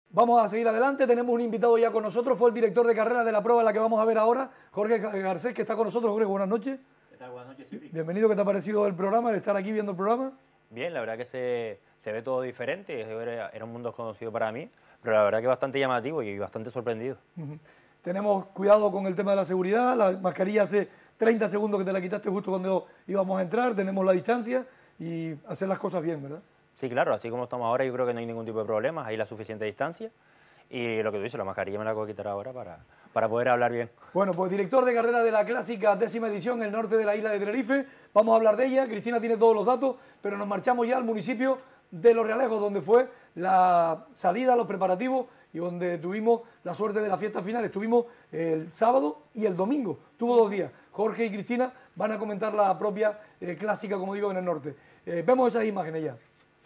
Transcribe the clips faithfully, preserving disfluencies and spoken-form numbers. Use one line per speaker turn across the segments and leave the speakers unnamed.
Vamos a seguir adelante, tenemos un invitado ya con nosotros, fue el director de carrera de la prueba, la que vamos a ver ahora, Jorge Garcés, que está con nosotros. Jorge, buenas noches.
¿Qué tal? Buenas noches, Cipri.
Bienvenido, ¿qué te ha parecido el programa, el estar aquí viendo el programa?
Bien, la verdad que se, se ve todo diferente, era, era un mundo desconocido para mí, pero la verdad que bastante llamativo y bastante sorprendido.
Uh-huh. Tenemos cuidado con el tema de la seguridad, la mascarilla hace treinta segundos que te la quitaste justo cuando íbamos a entrar, tenemos la distancia y hacer las cosas bien, ¿verdad?
Sí, claro, así como estamos ahora yo creo que no hay ningún tipo de problema, hay la suficiente distancia y lo que tú dices, la mascarilla me la puedo quitar ahora para, para poder hablar bien.
Bueno, pues director de carrera de la clásica décima edición, el norte de la isla de Tenerife, vamos a hablar de ella, Cristina tiene todos los datos, pero nos marchamos ya al municipio de Los Realejos, donde fue la salida, los preparativos y donde tuvimos la suerte de la fiesta final. Estuvimos el sábado y el domingo, tuvo dos días. Jorge y Cristina van a comentar la propia eh, clásica, como digo, en el norte. Eh, vemos esas imágenes ya.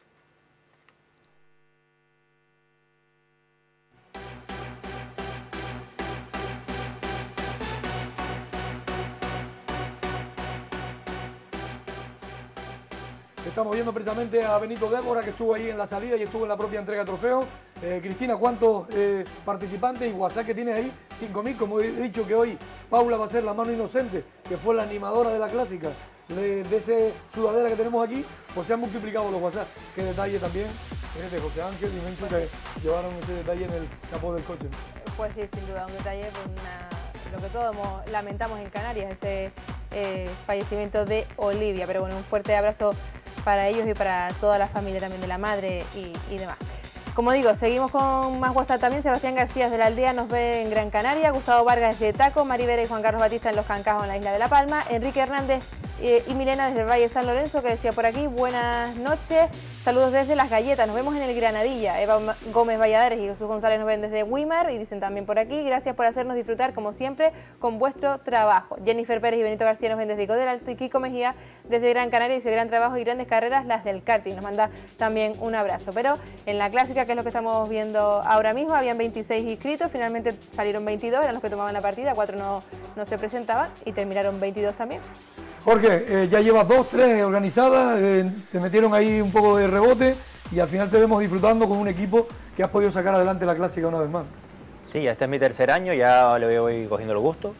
Estamos viendo precisamente a Benito Débora, que estuvo ahí en la salida y estuvo en la propia entrega de trofeos. Eh, Cristina, ¿cuántos eh, participantes y WhatsApp que tienes ahí? cinco mil, como he dicho que hoy Paula va a ser la mano inocente, que fue la animadora de la clásica, de, de ese sudadera que tenemos aquí, pues se han multiplicado los WhatsApp. Qué detalle también, de José Ángel y Mencho, que llevaron ese detalle en el capó del coche.
Pues sí, sin duda, un detalle con una, lo que todos lamentamos en Canarias, ese eh, fallecimiento de Olivia. Pero bueno, un fuerte abrazo para ellos y para toda la familia también de la madre y, y demás. Como digo, seguimos con más WhatsApp también. Sebastián García de la Aldea nos ve en Gran Canaria, Gustavo Vargas desde Taco, Maribera y Juan Carlos Batista en Los Cancajos en la isla de La Palma, Enrique Hernández eh, y Milena desde el Valle de San Lorenzo, que decía por aquí, buenas noches, saludos desde Las Galletas, nos vemos en el Granadilla. Eva Gómez Valladares y Jesús González nos ven desde Weimar y dicen también por aquí, gracias por hacernos disfrutar como siempre con vuestro trabajo. Jennifer Pérez y Benito García nos ven desde Ico del Alto y Kiko Mejía desde Gran Canaria dice gran trabajo y grandes carreras las del karting, nos manda también un abrazo. Pero en la clásica, que es lo que estamos viendo ahora mismo, habían veintiséis inscritos, finalmente salieron veintidós, eran los que tomaban la partida, cuatro no, no se presentaban y terminaron veintidós también.
Jorge, eh, ya llevas dos, tres organizadas, eh, te metieron ahí un poco de rebote y al final te vemos disfrutando con un equipo que has podido sacar adelante la clásica una vez más.
Sí, este es mi tercer año, ya le voy cogiendo el gusto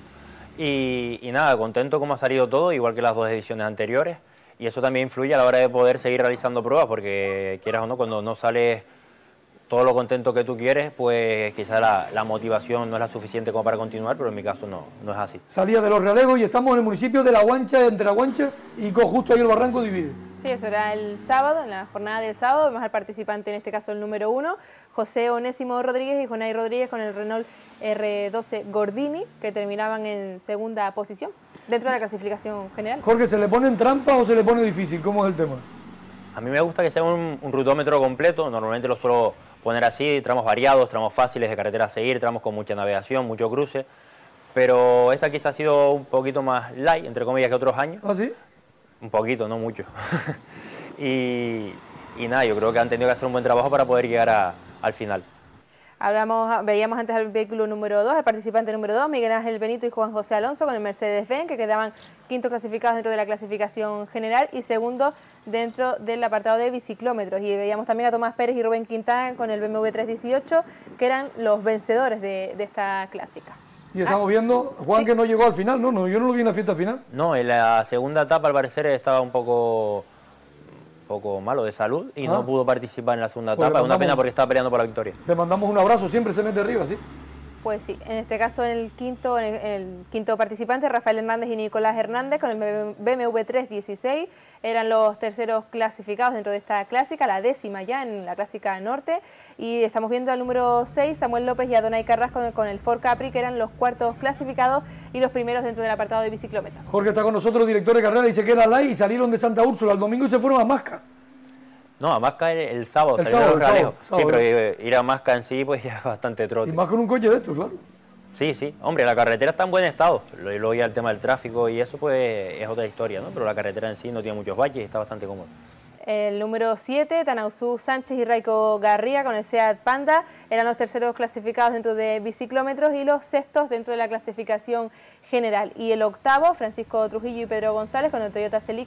y, y nada, contento como ha salido todo, igual que las dos ediciones anteriores, y eso también influye a la hora de poder seguir realizando pruebas, porque quieras o no, cuando no sales todo lo contento que tú quieres, pues quizás la, la motivación no es la suficiente como para continuar, pero en mi caso no, no es así.
Salía de Los Realejos y estamos en el municipio de La Guancha, entre La Guancha y justo ahí el barranco divide.
Sí, eso era el sábado, en la jornada del sábado. Vemos al participante, en este caso el número uno, José Onésimo Rodríguez y Jonay Rodríguez con el Renault R doce Gordini, que terminaban en segunda posición dentro de la clasificación general.
Jorge, ¿se le pone en trampa o se le pone difícil? ¿Cómo es el tema?
A mí me gusta que sea un, un rutómetro completo, normalmente lo suelo poner así, tramos variados, tramos fáciles de carretera a seguir, tramos con mucha navegación, mucho cruce, pero esta quizá ha sido un poquito más light, entre comillas, que otros años.
¿Ah, sí?
Un poquito, no mucho. y, y nada, yo creo que han tenido que hacer un buen trabajo para poder llegar a, al final.
Hablamos, veíamos antes al vehículo número dos, al participante número dos, Miguel Ángel Benito y Juan José Alonso con el Mercedes-Benz, que quedaban quintos clasificados dentro de la clasificación general y segundo dentro del apartado de biciclómetros. Y veíamos también a Tomás Pérez y Rubén Quintana con el B M W tres dieciocho, que eran los vencedores de, de esta clásica.
Y estamos ah, viendo, Juan, sí, que no llegó al final, ¿no? no Yo no lo vi en la fiesta final.
No, en la segunda etapa al parecer estaba un poco... poco malo de salud y ah. no pudo participar en la segunda pues etapa, es una pena porque estaba peleando por la victoria.
Le mandamos un abrazo, siempre se mete arriba, ¿sí?
Pues sí, en este caso en el quinto, en el, en el quinto participante, Rafael Hernández y Nicolás Hernández con el B M W tres dieciséis, eran los terceros clasificados dentro de esta clásica, la décima ya en la clásica norte, y estamos viendo al número seis, Samuel López y Adonai Carrasco con, con el Ford Capri, que eran los cuartos clasificados y los primeros dentro del apartado de biciclómetros.
Jorge está con nosotros, director de carrera, dice que era light y salieron de Santa Úrsula el domingo y se fueron a Masca.
No, a Masca el, el sábado,
el sábado,
el sábado,
sábado,
sí, pero ir a Masca en sí pues ya es bastante trote.
Y más con un coche de estos, claro.
Sí, sí, hombre, la carretera está en buen estado, luego ya el tema del tráfico y eso pues es otra historia, ¿no? Pero la carretera en sí no tiene muchos baches y está bastante cómodo.
El número siete, Tanausú Sánchez y Raico Garría con el Seat Panda, eran los terceros clasificados dentro de biciclómetros y los sextos dentro de la clasificación general. Y el octavo, Francisco Trujillo y Pedro González con el Toyota Celica,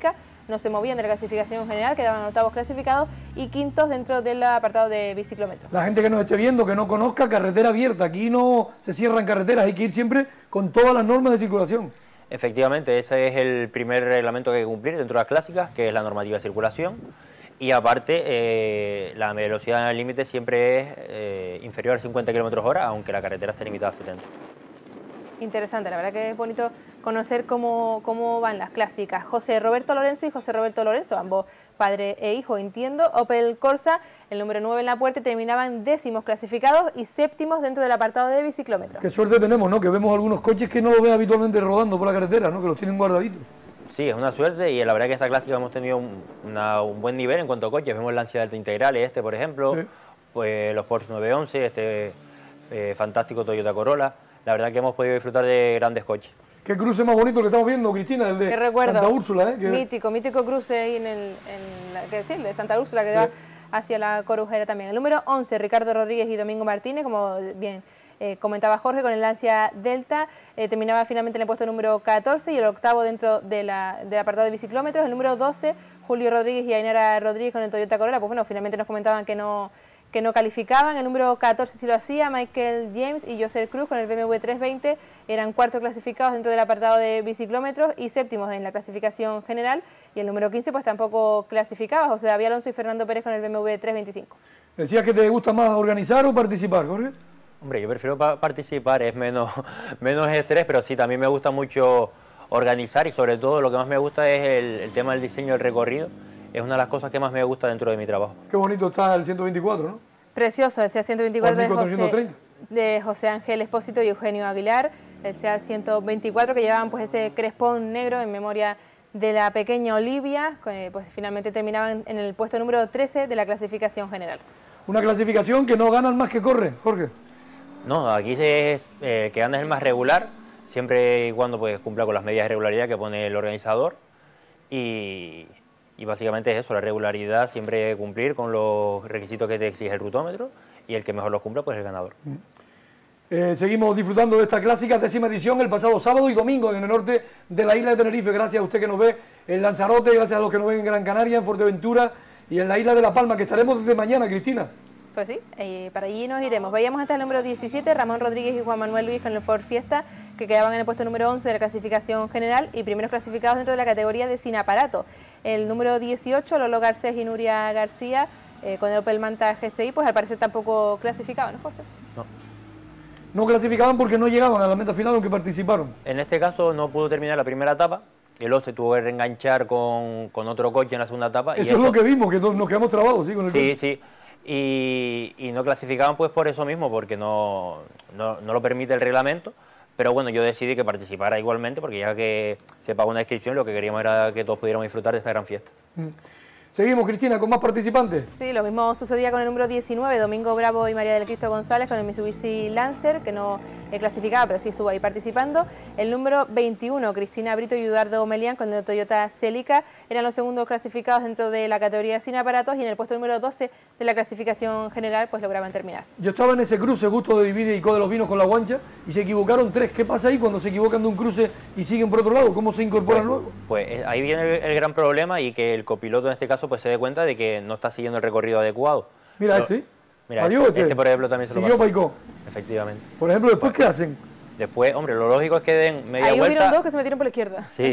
no se movían de la clasificación general, quedaban octavos clasificados y quintos dentro del apartado de biciclómetros.
La gente que nos esté viendo, que no conozca, carretera abierta, aquí no se cierran carreteras, hay que ir siempre con todas las normas de circulación.
Efectivamente, ese es el primer reglamento que hay que cumplir dentro de las clásicas, que es la normativa de circulación. Y aparte, eh, la velocidad límite siempre es eh, inferior a cincuenta kilómetros hora, aunque la carretera esté limitada a setenta.
Interesante, la verdad que es bonito conocer cómo, cómo van las clásicas. José Roberto Lorenzo y José Roberto Lorenzo, ambos padre e hijo, entiendo. Opel Corsa, el número nueve en la puerta, terminaban décimos clasificados y séptimos dentro del apartado de biciclómetros.
Qué suerte tenemos, ¿no? Que vemos algunos coches que no los ve habitualmente rodando por la carretera, ¿no? Que los tienen guardaditos.
Sí, es una suerte y la verdad que esta clásica hemos tenido un, una, un buen nivel en cuanto a coches. Vemos el Lancia Delta Integral, este por ejemplo, sí. Pues los Porsche nueve once, este eh, fantástico Toyota Corolla. La verdad que hemos podido disfrutar de grandes coches.
Qué cruce más bonito que estamos viendo, Cristina, el de Santa Úrsula, ¿eh? Que...
Mítico, mítico cruce ahí en el, en la, que sí, el de Santa Úrsula, que sí. Va hacia la Corujera también. El número once, Ricardo Rodríguez y Domingo Martínez, como bien eh, comentaba Jorge, con el Lancia Delta, eh, terminaba finalmente en el puesto número catorce y el octavo dentro de la, del apartado de biciclómetros. El número doce, Julio Rodríguez y Ainara Rodríguez con el Toyota Corolla, pues bueno, finalmente nos comentaban que no... que no calificaban. El número catorce sí lo hacía, Michael James y José Cruz con el B M W trescientos veinte, eran cuartos clasificados dentro del apartado de biciclómetros y séptimos en la clasificación general, y el número quince pues tampoco clasificaba, José David Alonso y Fernando Pérez con el B M W trescientos veinticinco.
¿Decías que te gusta más organizar o participar, Jorge?
Hombre, yo prefiero pa participar, es menos, menos estrés, pero sí, también me gusta mucho organizar y sobre todo lo que más me gusta es el, el tema del diseño del recorrido. Es una de las cosas que más me gusta dentro de mi trabajo.
Qué bonito está el ciento veinticuatro, ¿no?
Precioso, el C A ciento veinticuatro de José, de José Ángel Espósito y Eugenio Aguilar, el C A ciento veinticuatro que llevaban pues ese crespón negro en memoria de la pequeña Olivia, que pues finalmente terminaban en el puesto número trece de la clasificación general.
Una clasificación que no ganan más que corren, Jorge.
No, aquí es, eh, que gana es el más regular, siempre y cuando pues cumpla con las medidas de regularidad que pone el organizador, y... Y básicamente es eso, la regularidad, siempre cumplir con los requisitos que te exige el rutómetro y el que mejor los cumpla pues es el ganador.
Eh, seguimos disfrutando de esta clásica décima edición el pasado sábado y domingo en el norte de la isla de Tenerife. Gracias a usted que nos ve en Lanzarote, gracias a los que nos ven en Gran Canaria, en Fuerteventura y en la isla de La Palma, que estaremos desde mañana, Cristina.
Pues sí, eh, para allí nos iremos. Veíamos hasta el número diecisiete, Ramón Rodríguez y Juan Manuel Luis con el Ford Fiesta, que quedaban en el puesto número once de la clasificación general y primeros clasificados dentro de la categoría de sin aparato. El número dieciocho, Lolo Garcés y Nuria García, eh, con el Opel Manta G S I, pues al parecer tampoco clasificaban, ¿no, Jorge?
No.
No clasificaban porque no llegaban a la meta final aunque participaron.
En este caso no pudo terminar la primera etapa, el otro se tuvo que reenganchar con, con otro coche en la segunda etapa.
Eso
y
es
eso,
lo que vimos, que nos quedamos trabados, ¿sí? Con el
sí,
coche.
sí. Y, y no clasificaban pues por eso mismo, porque no, no, no lo permite el reglamento. Pero bueno, yo decidí que participara igualmente, porque ya que se pagó una inscripción, lo que queríamos era que todos pudiéramos disfrutar de esta gran fiesta.
Mm. Seguimos, Cristina, con más participantes.
Sí, lo mismo sucedía con el número diecinueve, Domingo Bravo y María del Cristo González con el Mitsubishi Lancer, que no eh, clasificaba, pero sí estuvo ahí participando. El número veintiuno, Cristina Brito y Eduardo Melián con el Toyota Celica, eran los segundos clasificados dentro de la categoría sin aparatos, y en el puesto número doce de la clasificación general pues lograban terminar.
Yo estaba en ese cruce justo de Divide y Co de los Vinos con la Guancha y se equivocaron tres. ¿Qué pasa ahí cuando se equivocan de un cruce y siguen por otro lado? ¿Cómo se incorporan
pues,
luego?
Pues ahí viene el, el gran problema, y que el copiloto en este caso pues se dé cuenta de que no está siguiendo el recorrido adecuado.
Mira
Pero,
este.
Mira,
Adiós,
este,
este.
este por ejemplo también se lo
Siguió
pasó.
Paicó.
Efectivamente.
Por ejemplo, ¿después qué hacen?
Después, hombre, lo lógico es que den media
ahí
vuelta.
Ahí hubieron dos que se metieron por la izquierda.
Sí.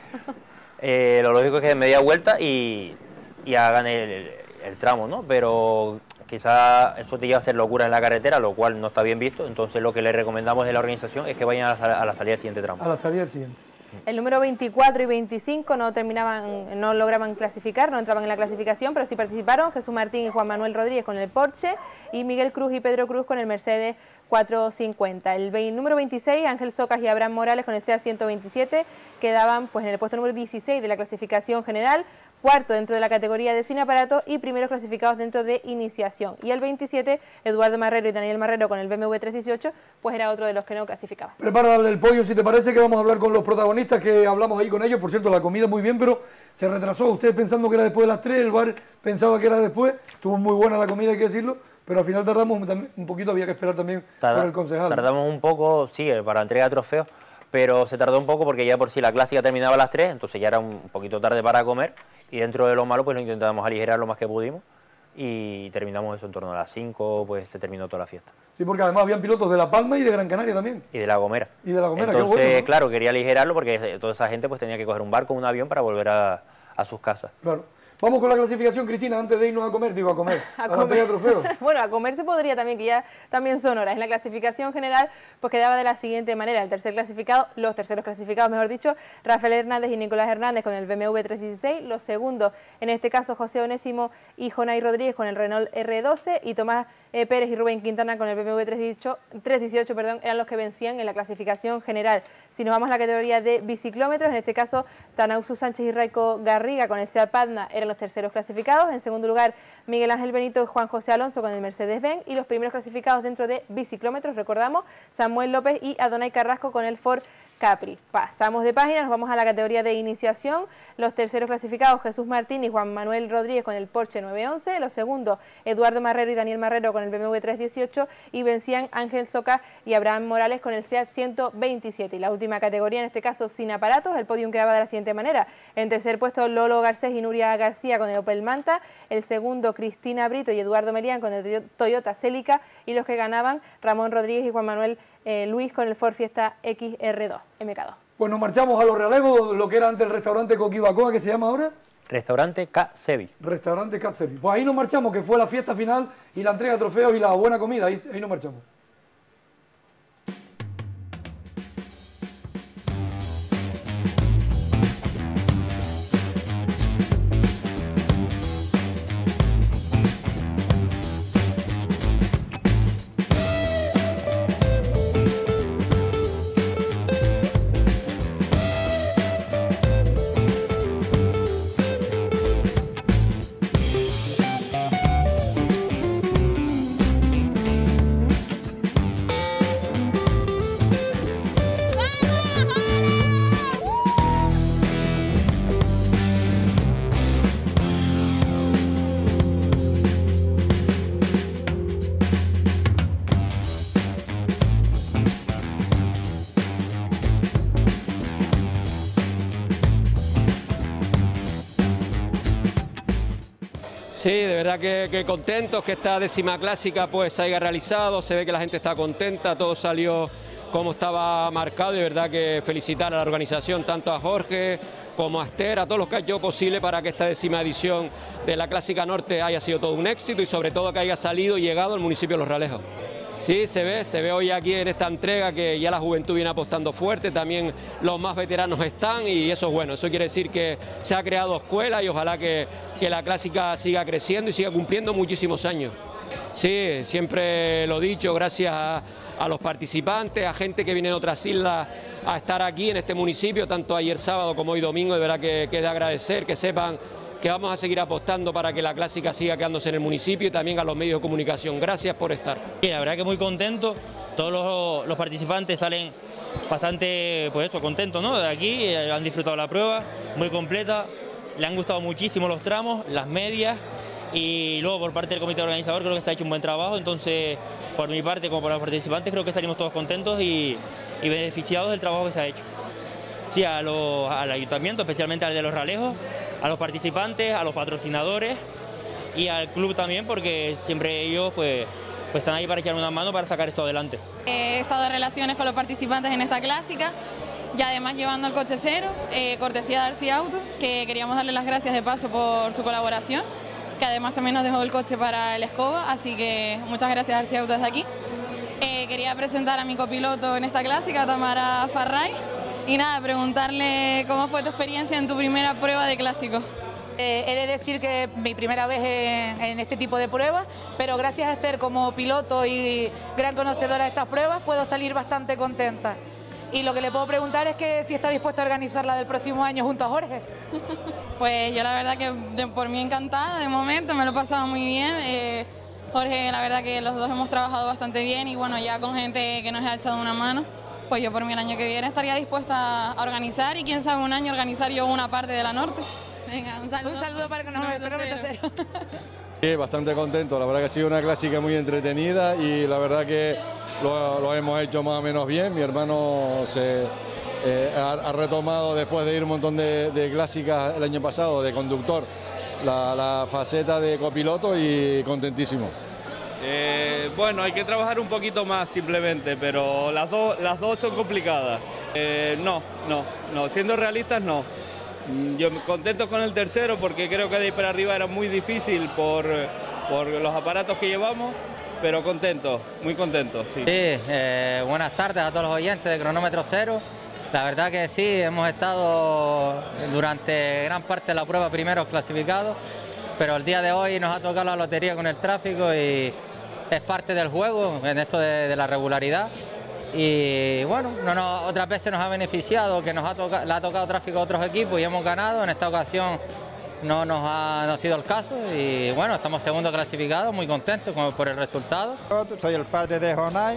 eh, lo lógico es que den media vuelta y, y hagan el, el, el tramo, ¿no? Pero quizá eso te lleva a hacer locura en la carretera, lo cual no está bien visto. Entonces lo que les recomendamos de la organización es que vayan a la, a la salida del siguiente tramo.
A la salida del siguiente.
El número veinticuatro y veinticinco no terminaban, no lograban clasificar, no entraban en la clasificación, pero sí participaron Jesús Martín y Juan Manuel Rodríguez con el Porsche y Miguel Cruz y Pedro Cruz con el Mercedes cuatrocientos cincuenta. El número veintiséis, Ángel Socas y Abraham Morales con el C A ciento veintisiete, quedaban pues en el puesto número dieciséis de la clasificación general, cuarto dentro de la categoría de sin aparato y primeros clasificados dentro de iniciación. Y el veintisiete, Eduardo Marrero y Daniel Marrero con el B M W trescientos dieciocho, pues era otro de los que no clasificaban.
Prepara el podio, si te parece, que vamos a hablar con los protagonistas, que hablamos ahí con ellos. Por cierto, la comida muy bien, pero se retrasó. Ustedes pensando que era después de las tres, el bar pensaba que era después. Estuvo muy buena la comida, hay que decirlo, pero al final tardamos un poquito, había que esperar también
Tarda,
por el concejal.
Tardamos un poco, sí, para entrega de trofeos, pero se tardó un poco porque ya por sí la clásica terminaba a las tres, entonces ya era un poquito tarde para comer, y dentro de lo malo pues lo intentamos aligerar lo más que pudimos, y terminamos eso en torno a las cinco, pues se terminó toda la fiesta.
Sí, porque además habían pilotos de La Palma y de Gran Canaria también.
Y de La Gomera.
Y de La Gomera,
Entonces,
qué bueno, ¿no?
claro, quería aligerarlo porque toda esa gente pues tenía que coger un barco, un avión para volver a, a sus casas.
Claro. Vamos con la clasificación, Cristina, antes de irnos a comer, digo a comer,
a,
a
comer.
la entrega de trofeos.
Bueno, a comer se podría también, que ya también son horas. En la clasificación general, pues quedaba de la siguiente manera: el tercer clasificado, los terceros clasificados, mejor dicho, Rafael Hernández y Nicolás Hernández con el B M W trescientos dieciséis, los segundos, en este caso, José Onésimo y Jonay Rodríguez con el Renault R doce, y Tomás eh, Pérez y Rubén Quintana con el B M W trescientos dieciocho, perdón, eran los que vencían en la clasificación general. Si nos vamos a la categoría de biciclómetros, en este caso, Tanausu Sánchez y Raico Garriga con el Seat Padna eran los terceros clasificados. En segundo lugar, Miguel Ángel Benito y Juan José Alonso con el Mercedes-Benz, y los primeros clasificados dentro de biciclómetros, recordamos, Samuel López y Adonay Carrasco con el Ford Capri. Pasamos de página, nos vamos a la categoría de iniciación. Los terceros clasificados, Jesús Martín y Juan Manuel Rodríguez con el Porsche novecientos once. Los segundos, Eduardo Marrero y Daniel Marrero con el B M W trescientos dieciocho. Y vencían Ángel Soca y Abraham Morales con el Seat ciento veintisiete. Y la última categoría, en este caso sin aparatos, el podium quedaba de la siguiente manera: en tercer puesto, Lolo Garcés y Nuria García con el Opel Manta. El segundo, Cristina Brito y Eduardo Melián con el Toyota Celica. Y los que ganaban, Ramón Rodríguez y Juan Manuel Eh, Luis con el Ford Fiesta X R dos, M K dos.
Pues nos marchamos a Los Realejos, lo que era antes el restaurante Coquibacoa, que se llama ahora
Restaurante Casevi.
Restaurante Casevi. Pues ahí nos marchamos, que fue la fiesta final y la entrega de trofeos y la buena comida, ahí, ahí nos marchamos.
Sí, de verdad que, que contentos que esta décima clásica pues se haya realizado, se ve que la gente está contenta, todo salió como estaba marcado, y de verdad que felicitar a la organización, tanto a Jorge como a Esther, a todos los que han hecho posible para que esta décima edición de la Clásica Norte haya sido todo un éxito, y sobre todo que haya salido y llegado al municipio de Los Realejos. Sí, se ve, se ve hoy aquí en esta entrega que ya la juventud viene apostando fuerte, también los más veteranos están, y eso es bueno, eso quiere decir que se ha creado escuela, y ojalá que, que la clásica siga creciendo y siga cumpliendo muchísimos años. Sí, siempre lo he dicho, gracias a, a los participantes, a gente que viene de otras islas a estar aquí en este municipio, tanto ayer sábado como hoy domingo, de verdad que, que es de agradecer, que sepan que vamos a seguir apostando para que la clásica siga quedándose en el municipio, y también a los medios de comunicación. Gracias por estar.
Sí, la verdad que muy contento, todos los, los participantes salen bastante pues esto, contentos, ¿no? De aquí, eh, han disfrutado la prueba, muy completa, le han gustado muchísimo los tramos, las medias, y luego por parte del comité organizador creo que se ha hecho un buen trabajo, entonces por mi parte como por los participantes creo que salimos todos contentos y, y beneficiados del trabajo que se ha hecho. Sí, a los, al ayuntamiento, especialmente al de Los Realejos, a los participantes, a los patrocinadores y al club también, porque siempre ellos pues, pues están ahí para echar una mano para sacar esto adelante.
He estado en relaciones con los participantes en esta clásica y además llevando el coche cero, eh, cortesía de Arci Auto, que queríamos darle las gracias de paso por su colaboración, que además también nos dejó el coche para el Escoba, así que muchas gracias a Arci Auto desde aquí. Eh, quería presentar a mi copiloto en esta clásica, Tamara Farray. Y nada, preguntarle cómo fue tu experiencia en tu primera prueba de clásico.
Eh, he de decir que mi primera vez en, en este tipo de pruebas, pero gracias a Esther como piloto y gran conocedora de estas pruebas, puedo salir bastante contenta. Y lo que le puedo preguntar es que si está dispuesta a organizar la del próximo año junto a Jorge.
Pues yo la verdad que de, por mí encantada, de momento me lo he pasado muy bien. Eh, Jorge, la verdad que los dos hemos trabajado bastante bien, y bueno, ya con gente que nos ha echado una mano, pues yo por mí el año que viene estaría dispuesta a organizar, y quién sabe un año organizar yo una parte de la norte. Venga, un saludo.
Un saludo para que nos kilómetro cero.
Sí, bastante contento, la verdad que ha sido una clásica muy entretenida, y la verdad que lo, lo hemos hecho más o menos bien. Mi hermano se, eh, ha, ha retomado después de ir un montón de, de clásicas el año pasado, de conductor, la, la faceta de copiloto y contentísimo.
Eh, bueno, hay que trabajar un poquito más simplemente, pero las, do, las dos son complicadas. Eh, no, no, no, siendo realistas no. Yo contento con el tercero porque creo que de ahí para arriba era muy difícil por, por los aparatos que llevamos, pero contento, muy contento, sí.
Sí, eh, buenas tardes a todos los oyentes de Cronómetro Cero. La verdad que sí, hemos estado durante gran parte de la prueba primeros clasificados, pero el día de hoy nos ha tocado la lotería con el tráfico y es parte del juego en esto de, de la regularidad. Y bueno, no nos, otras veces nos ha beneficiado que nos ha tocado, le ha tocado tráfico a otros equipos y hemos ganado. En esta ocasión no nos ha, no ha sido el caso y bueno, estamos segundo clasificados, muy contentos con, por el resultado.
Soy el padre de Jonay,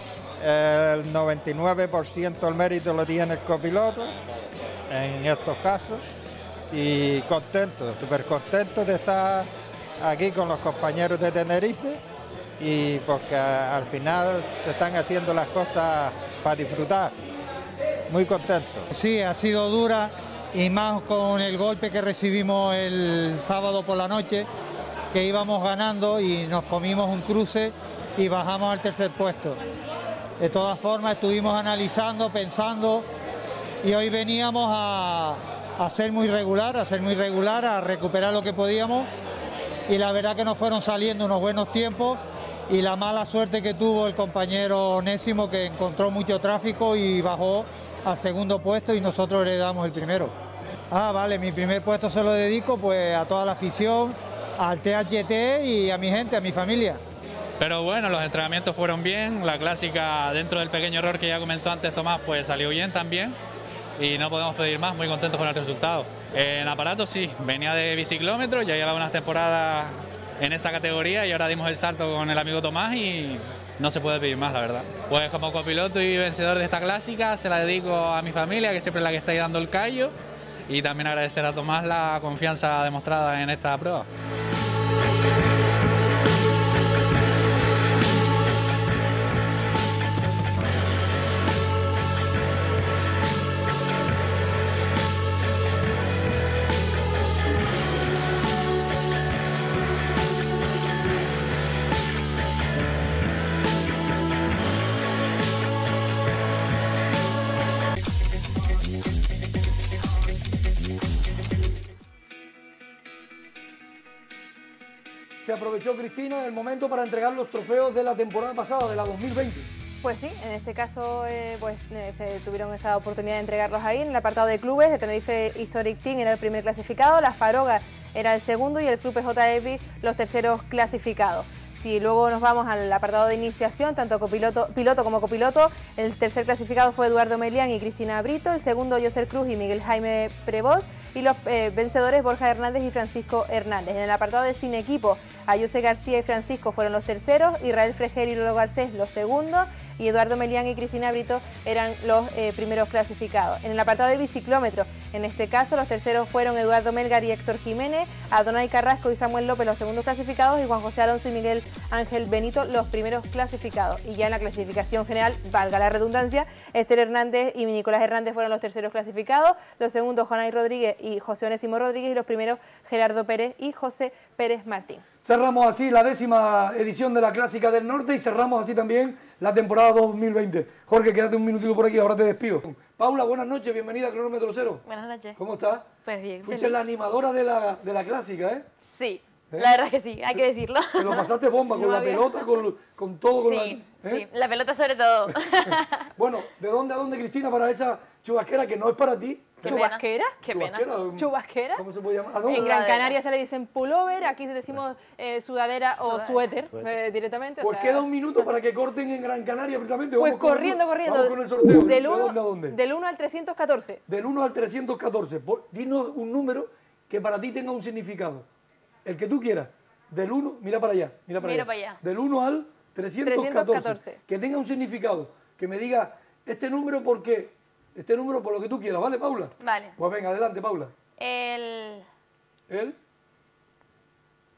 el noventa y nueve por ciento del mérito lo tiene el copiloto en estos casos y contento, súper contento de estar aquí con los compañeros de Tenerife. Y porque al final se están haciendo las cosas para disfrutar, muy contento.
Sí, ha sido dura y más con el golpe que recibimos el sábado por la noche, que íbamos ganando y nos comimos un cruce y bajamos al tercer puesto. De todas formas estuvimos analizando, pensando y hoy veníamos a, a ser muy regular, a ser muy regular, a recuperar lo que podíamos y la verdad que nos fueron saliendo unos buenos tiempos. Y la mala suerte que tuvo el compañero Onésimo, que encontró mucho tráfico y bajó al segundo puesto y nosotros le damos el primero. Ah, vale, mi primer puesto se lo dedico pues a toda la afición, al T H T y a mi gente, a mi familia.
Pero bueno, los entrenamientos fueron bien, la clásica dentro del pequeño error que ya comentó antes Tomás pues salió bien también y no podemos pedir más, muy contentos con el resultado. En aparato sí, venía de biciclómetros, ya llevaba unas temporadas en esa categoría y ahora dimos el salto con el amigo Tomás y no se puede pedir más, la verdad. Pues como copiloto y vencedor de esta clásica se la dedico a mi familia, que siempre es la que está ahí dando el callo, y también agradecer a Tomás la confianza demostrada en esta prueba.
Se aprovechó, Cristina, el momento para entregar los trofeos de la temporada pasada, de la dos mil veinte.
Pues sí, en este caso eh, pues, eh, se tuvieron esa oportunidad de entregarlos ahí. En el apartado de clubes, el Tenerife Historic Team era el primer clasificado, la Faroga era el segundo y el Club P J Epi los terceros clasificados. Si luego nos vamos al apartado de iniciación, tanto copiloto, piloto como copiloto, el tercer clasificado fue Eduardo Melián y Cristina Brito, el segundo Joser Cruz y Miguel Jaime Prevost, y los eh, vencedores Borja Hernández y Francisco Hernández. En el apartado de sin equipo, Ayose García y Francisco fueron los terceros, Israel Frejer y Lolo Garcés los segundos, y Eduardo Melián y Cristina Brito eran los eh, primeros clasificados. En el apartado de biciclómetro, en este caso los terceros fueron Eduardo Melgar y Héctor Jiménez, Adonai Carrasco y Samuel López los segundos clasificados y Juan José Alonso y Miguel Ángel Benito los primeros clasificados. Y ya en la clasificación general, valga la redundancia, Esther Hernández y Nicolás Hernández fueron los terceros clasificados, los segundos Jonay Rodríguez y José Onésimo Rodríguez y los primeros Gerardo Pérez y José Pérez Martín.
Cerramos así la décima edición de la Clásica del Norte y cerramos así también la temporada dos mil veinte. Jorge, quédate un minutito por aquí, ahora te despido. Paula, buenas noches, bienvenida a Cronómetro Cero.
Buenas noches.
¿Cómo estás?
Pues bien.
Fuiste
feliz.
la animadora de la, de la Clásica, ¿eh?
Sí,
¿Eh?
la verdad que sí, hay que decirlo.
Te lo pasaste bomba, con
No
la
había-
pelota, con, con todo. Con
Sí,
la, ¿eh?
sí, la pelota sobre todo.
Bueno, ¿de dónde a dónde, Cristina, para esa chubasquera que no es para ti?
Qué
¿Chubasquera?
Qué pena.
Chubasquera, um,
¿Chubasquera?
¿Cómo se puede llamar? ¿A dónde?
En Gran Canaria se le dicen pullover, aquí decimos eh, sudadera o
Sudadera.
suéter eh, directamente. o
Pues
sea,
queda un minuto para que corten en Gran Canaria, precisamente.
Pues
Vamos con el-
corriendo, corriendo.
Vamos con el sorteo. ¿De
Del uno,
dónde a dónde?
del uno al trescientos catorce.
Del uno al trescientos catorce. Por- Dinos un número que para ti tenga un significado. El que tú quieras. Del uno, mira para allá. Mira para
Mira
allá.
para allá.
Del uno al trescientos catorce.
trescientos catorce.
Que tenga un significado. Que me diga este número por qué. Este número por lo que tú quieras, ¿vale, Paula?
Vale.
Pues venga, adelante, Paula.
El
¿El?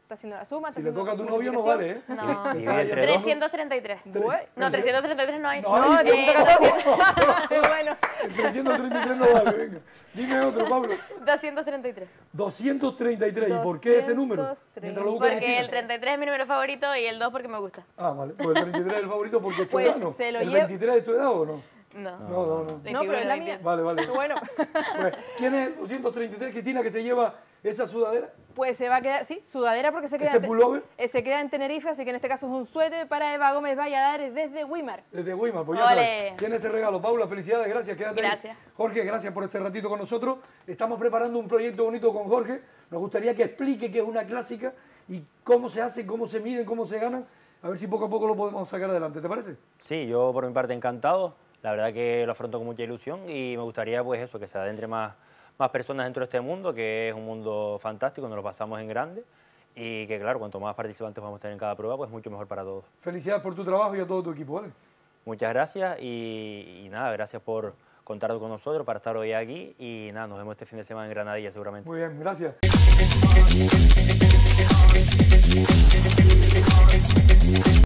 está haciendo la suma.
Si le toca a tu novio no vale, ¿eh?
No,
Está ahí,
trescientos treinta y tres.
Tres-
No, trescientos treinta y tres no hay.
No hay,
eh,
Muy bueno.
El trescientos treinta y tres no vale, venga. Dime otro, Pablo.
doscientos treinta y tres.
doscientos treinta y tres. ¿Y por qué ese número? Mientras lo buscan en
Porque
China.
el treinta y tres es mi número favorito y el dos porque me gusta.
Ah, vale. Pues el treinta y tres es el favorito porque es tu
Pues
edad, ¿no?
se lo
¿El
lleva-
veintitrés es tu edad o no?
No.
No, no, no.
No, pero es la mía.
Vale, vale.
Bueno,
Pues, ¿quién es el doscientos treinta y tres, Cristina, que se lleva esa sudadera?
pues se va a quedar, sí, sudadera porque se queda,
¿Ese
en Te-
pullover?
eh, se queda en Tenerife, así que en este caso es un suéter para Eva Gómez Valladares desde Wimar.
Desde Weimar, pues ya
Ole.
sabes. Tiene ese regalo. Paula, felicidades, gracias. Quédate ahí.
Gracias.
Jorge, gracias por este ratito con nosotros. Estamos preparando un proyecto bonito con Jorge. Nos gustaría que explique qué es una clásica y cómo se hace, cómo se miden, cómo se ganan. A ver si poco a poco lo podemos sacar adelante. ¿Te parece?
Sí, yo por mi parte encantado. La verdad que lo afronto con mucha ilusión y me gustaría pues eso, que se adentre más, más personas dentro de este mundo, que es un mundo fantástico, nos lo pasamos en grande y que claro, cuanto más participantes vamos a tener en cada prueba, pues mucho mejor para todos.
Felicidades por tu trabajo y a todo tu equipo, ¿vale?
Muchas gracias y, y nada, gracias por contar con nosotros para estar hoy aquí y nada, nos vemos este fin de semana en Granadilla seguramente.
Muy bien, gracias.